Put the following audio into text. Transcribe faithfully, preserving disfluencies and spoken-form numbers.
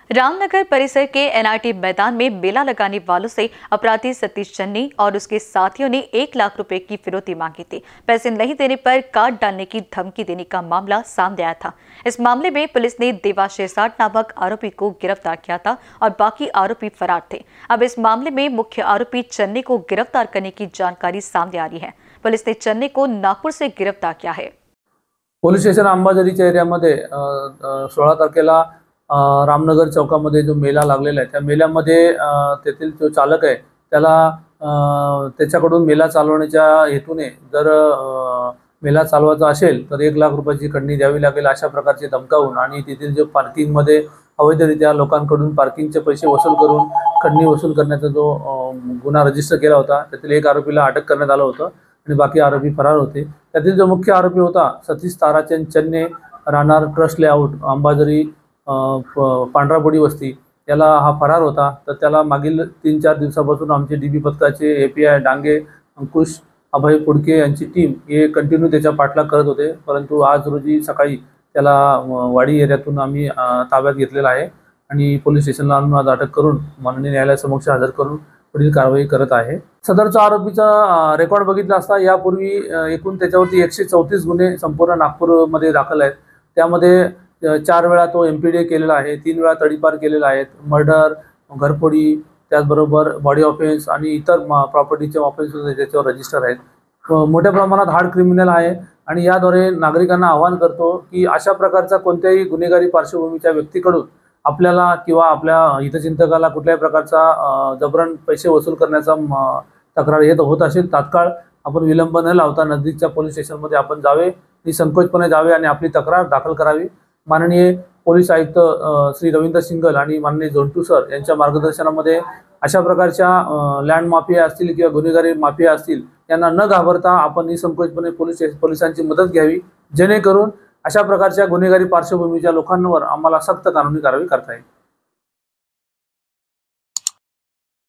रामनगर परिसर के एनआरटी मैदान में मेला लगाने वालों से अपराधी सतीश चन्नी और उसके साथियों ने एक लाख रुपए की फिरौती मांगी थी। पैसे नहीं देने पर काट डालने की धमकी देने का मामला सामने आया था। इस मामले में पुलिस ने देवाशीष साठ नामक आरोपी को गिरफ्तार किया था और बाकी आरोपी फरार थे। अब इस मामले में मुख्य आरोपी चन्नी को गिरफ्तार करने की जानकारी सामने आ रही है। पुलिस ने चन्नी को नागपुर से गिरफ्तार किया है। पोलीस स्टेशन अंबाझरीच्या एरियामध्ये सोळा तारखेला रामनगर चौकामध्ये जो मेला लागलेला आहे त्या मेल्यामध्ये तेथील जो चालक आहे त्याला त्याच्याकडून मेला चालवण्याच्या हेतूने जर मेला चालवायचा असेल तर एक लाख रुपयाची खंडणी द्यावी लागेल अशा प्रकारचे धमकावून आणि तेथील जो पार्किंगमध्ये अवैधरित्या लोकांकडून पार्किंगचे पैसे वसूल करून खंडणी वसूल करण्याचा जो गुन्हा रजिस्टर केला होता त्यातील एक आरोपीला अटक करण्यात आलं होतं आणि बाकी आरोपी फरार होते। त्यातील जो मुख्य आरोपी होता सतीश ताराचंद चन्ने राहणार ट्रस्ट लेआउट अंबाझरी पांढराबोडी वस्ती याला हा फरार होता। तर त्याला मागील तीन चार दिवसापासून आमचे डीबी पथकाचे एपीआय डांगे अंकुश अभय पुडके यांची टीम हे कंटिन्यू त्याचा पाठलाग करत होते, परंतु आज रोजी सकाळी त्याला वाडी एरियातून आम्ही ताब्यात घेतलेला आहे आणि पोलीस स्टेशनला आणून आज अटक करून माननीय न्यायालयासमक्ष हजर करून पुढील कारवाई करत आहे। सदरचा आरोपीचा रेकॉर्ड बघितला असता यापूर्वी एकूण त्याच्यावरती एकशे चौतीस गुन्हे संपूर्ण नागपूरमध्ये दाखल आहेत। त्यामध्ये चार वेळा तो एमपीडी केलेला आहे, तीन वेळा तडीपार केलेला आहे, मर्डर, घरफोडी, त्याचबरोबर बॉडी ऑफेन्स आणि इतर प्रॉपर्टीचे ऑफेन्स त्याच्यावर रजिस्टर आहेत। मोठ्या प्रमाणात हार्ड क्रिमिनल आहे आणि याद्वारे नागरिकांना आवाहन करतो की अशा प्रकारचा कोणत्याही गुन्हेगारी पार्श्वभूमीच्या व्यक्तीकडून आपल्याला किंवा आपल्या हितचिंतकाला कुठल्याही प्रकारचा जबरन पैसे वसूल करण्याचा तक्रार येत होत असेल तात्काळ आपण विलंब न लावता नजदीकच्या पोलीस स्टेशनमध्ये आपण जावे, निसंकोचपणे जावे आणि आपली तक्रार दाखल करावी। माननीय पोलीस आयुक्त श्री रवींद्र सिंगल आणि माननीय झोंटू सर यांच्या मार्गदर्शनामध्ये अशा प्रकारच्या लँड माफिया असतील किंवा गुन्हेगारी माफिया असतील यांना न घाबरता आपण निसंकोचपणे पोलीस पोलिसांची मदत घ्यावी, जेणेकरून अशा प्रकारच्या गुन्हेगारी पार्श्वभूमीच्या लोकांवर आम्हाला सक्त कानूनी कारवाई करता येईल।